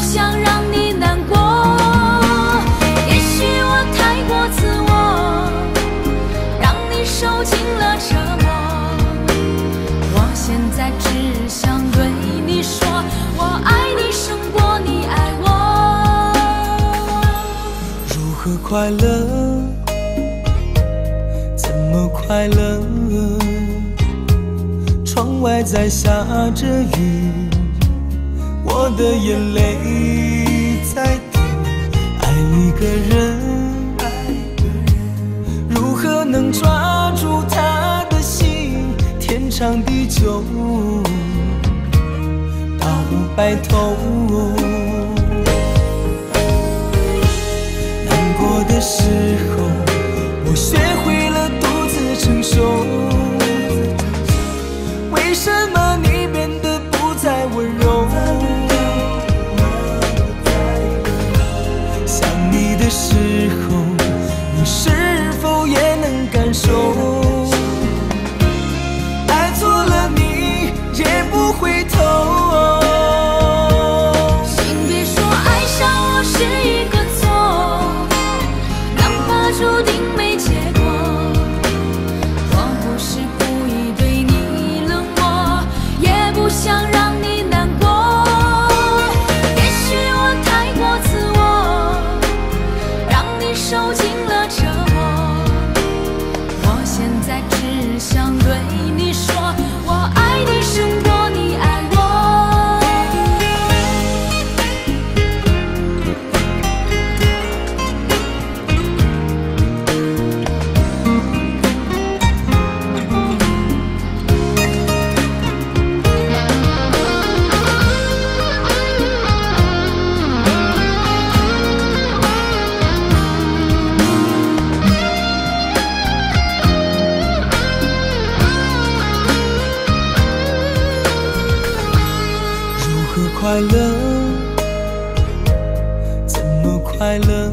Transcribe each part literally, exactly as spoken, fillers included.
想让你难过。也许我太过自我，让你受尽了折磨。我现在只想对你说，我爱你胜过你爱我。 如何快乐？怎么快乐？窗外在下着雨，我的眼泪在滴。爱一个人，如何能抓住他的心？天长地久，到白头。难过的时候，我学会了独自承受。为什么你变得不再温柔？想你的时候，你是否也能感受？爱错了你也不回头。 请别说爱上我是一个错，哪怕注定没结果。我不是故意对你冷漠，也不想让你难过。也许我太过自我，让你受尽了折磨。我现在只想对你说，我爱你胜过你爱我。 快乐，怎么快乐？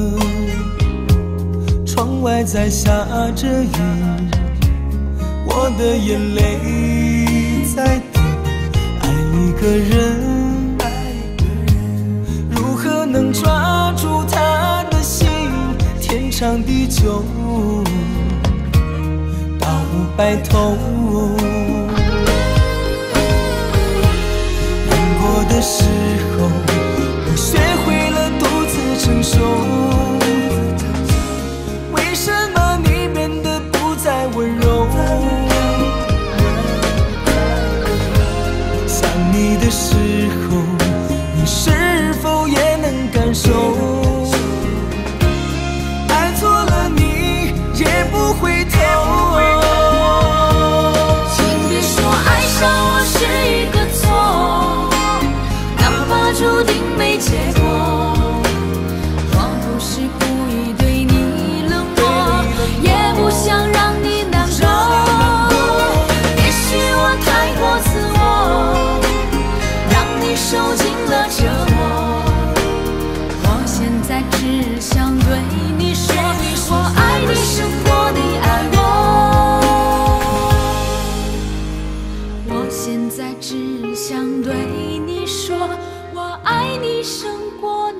窗外在下着雨，我的眼泪在滴。爱一个人，如何能抓住他的心？天长地久，到白头。的时候，我学会了独自承受。为什么你变得不再温柔？想你的时候，你是否也能感受？爱错了你也不回头。 请别说爱上我是一个错，注定没结果。我不是故意对你冷漠，也不想让你难过。也许我太过自我，让你受尽了折磨。我现在只想对你说，我爱你胜过你爱我。我现在只想对你说，我爱你胜过